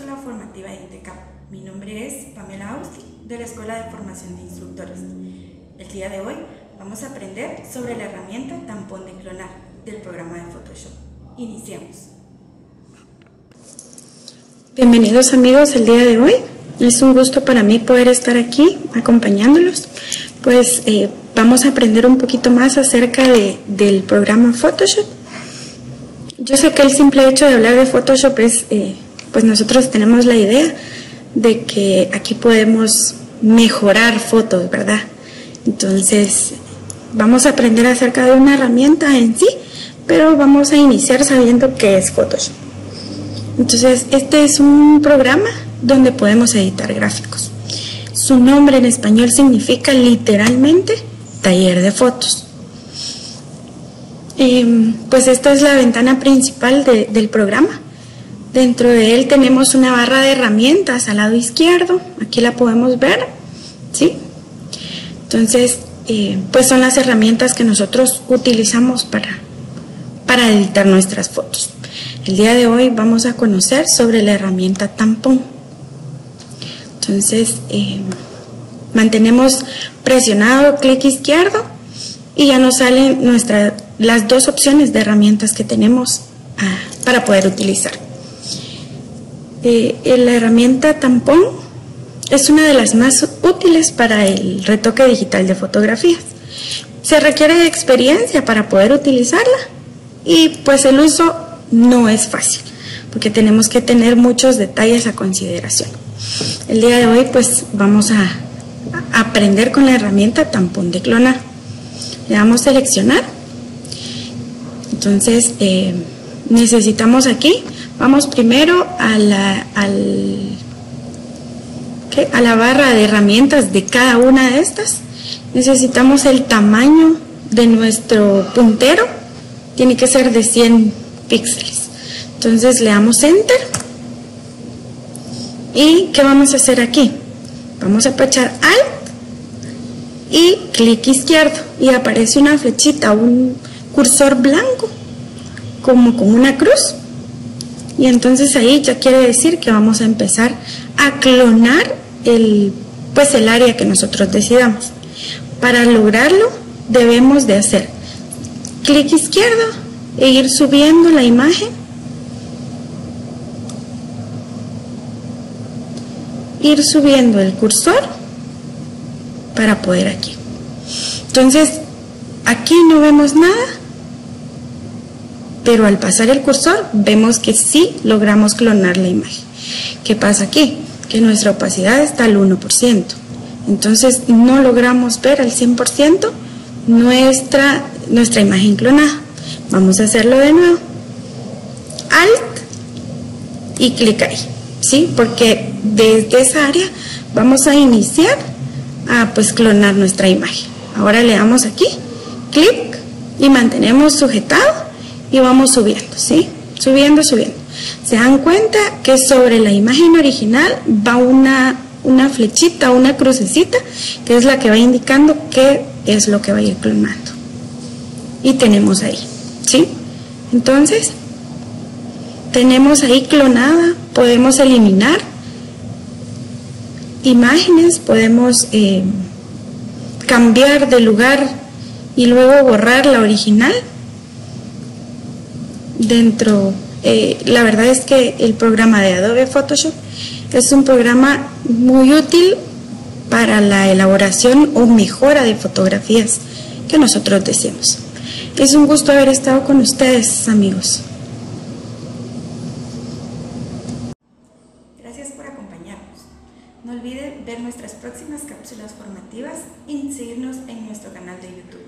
cápsula formativa de INTECAP. Mi nombre es Pamela Austi, de la Escuela de Formación de Instructores. El día de hoy vamos a aprender sobre la herramienta tampón de clonar del programa de Photoshop. Iniciemos. Bienvenidos amigos, el día de hoy es un gusto para mí poder estar aquí acompañándolos. Pues vamos a aprender un poquito más acerca del programa Photoshop. Yo sé que el simple hecho de hablar de Photoshop es, pues nosotros tenemos la idea de que aquí podemos mejorar fotos, ¿verdad? Entonces vamos a aprender acerca de una herramienta en sí, pero vamos a iniciar sabiendo qué es Photoshop. Entonces este es un programa donde podemos editar gráficos. Su nombre en español significa literalmente taller de fotos. Pues esta es la ventana principal del programa. Dentro de él tenemos una barra de herramientas al lado izquierdo. Aquí la podemos ver, ¿sí? Entonces, pues son las herramientas que nosotros utilizamos para editar nuestras fotos. El día de hoy vamos a conocer sobre la herramienta tampón. Entonces, mantenemos presionado clic izquierdo y ya nos salen las dos opciones de herramientas que tenemos para poder utilizar. La herramienta tampón es una de las más útiles para el retoque digital de fotografías. Se requiere experiencia para poder utilizarla y pues el uso no es fácil porque tenemos que tener muchos detalles a consideración. El día de hoy pues vamos a aprender con la herramienta tampón de clonar. Le damos seleccionar. Entonces necesitamos aquí, vamos primero a la barra de herramientas de cada una de estas. Necesitamos el tamaño de nuestro puntero, tiene que ser de 100 píxeles. Entonces le damos Enter. ¿Y qué vamos a hacer aquí? Vamos a apachar Alt y clic izquierdo y aparece una flechita, un cursor blanco como con una cruz, y entonces ahí ya quiere decir que vamos a empezar a clonar el área que nosotros decidamos. Para lograrlo debemos de hacer clic izquierdo e ir subiendo la imagen, ir subiendo el cursor para poder aquí. Entonces aquí no vemos nada, pero al pasar el cursor vemos que sí logramos clonar la imagen. ¿Qué pasa aquí? Que nuestra opacidad está al 1%. Entonces no logramos ver al 100% nuestra imagen clonada. Vamos a hacerlo de nuevo. Alt y clic ahí, ¿sí? Porque desde esa área vamos a iniciar a clonar nuestra imagen. Ahora le damos aquí, clic, y mantenemos sujetado y vamos subiendo, ¿sí? Subiendo. Se dan cuenta que sobre la imagen original va una flechita, una crucecita, que es la que va indicando qué es lo que va a ir clonando. Y tenemos ahí, ¿sí? Entonces, tenemos ahí clonada, podemos eliminar imágenes, podemos cambiar de lugar y luego borrar la original. La verdad es que el programa de Adobe Photoshop es un programa muy útil para la elaboración o mejora de fotografías que nosotros deseamos. Es un gusto haber estado con ustedes, amigos. Gracias por acompañarnos. No olviden ver nuestras próximas cápsulas formativas y seguirnos en nuestro canal de YouTube.